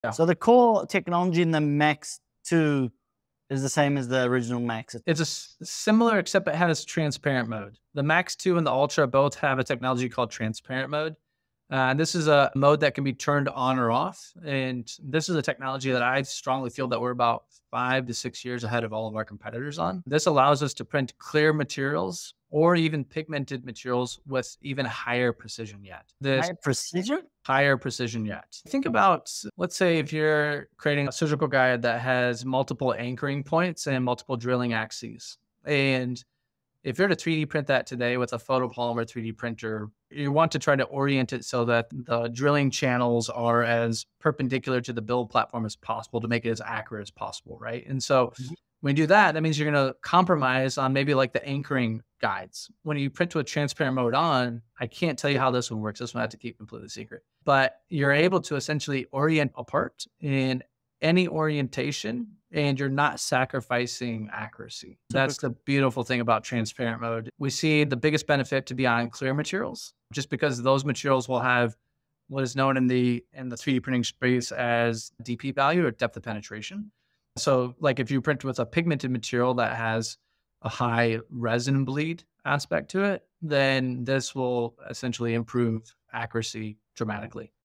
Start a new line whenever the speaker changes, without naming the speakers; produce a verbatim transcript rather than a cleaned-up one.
Yeah.
So the core technology in the Max two is the same as the original Max.
It's a s- similar, except it has transparent mode. The Max two and the Ultra both have a technology called transparent mode. Uh, this is a mode that can be turned on or off. And this is a technology that I strongly feel that we're about five to six years ahead of all of our competitors on. This allows us to print clear materials or even pigmented materials with even higher precision yet. This
High precision?
higher precision yet. Think about, let's say, if you're creating a surgical guide that has multiple anchoring points and multiple drilling axes. And if you're to three D print that today with a photopolymer three D printer, you want to try to orient it so that the drilling channels are as perpendicular to the build platform as possible to make it as accurate as possible, right? And so
Mhm.
when you do that, that means you're going to compromise on maybe like the anchoring guides. When you print to a transparent mode on, I can't tell you how this one works. This one I have to keep completely secret. But you're able to essentially orient a part in any orientation and you're not sacrificing accuracy.
Super
That's the beautiful thing about transparent mode. We see the biggest benefit to be on clear materials, just because those materials will have what is known in the in the three D printing space as D P value or depth of penetration. So like if you print with a pigmented material that has a high resin bleed aspect to it, then this will essentially improve accuracy dramatically.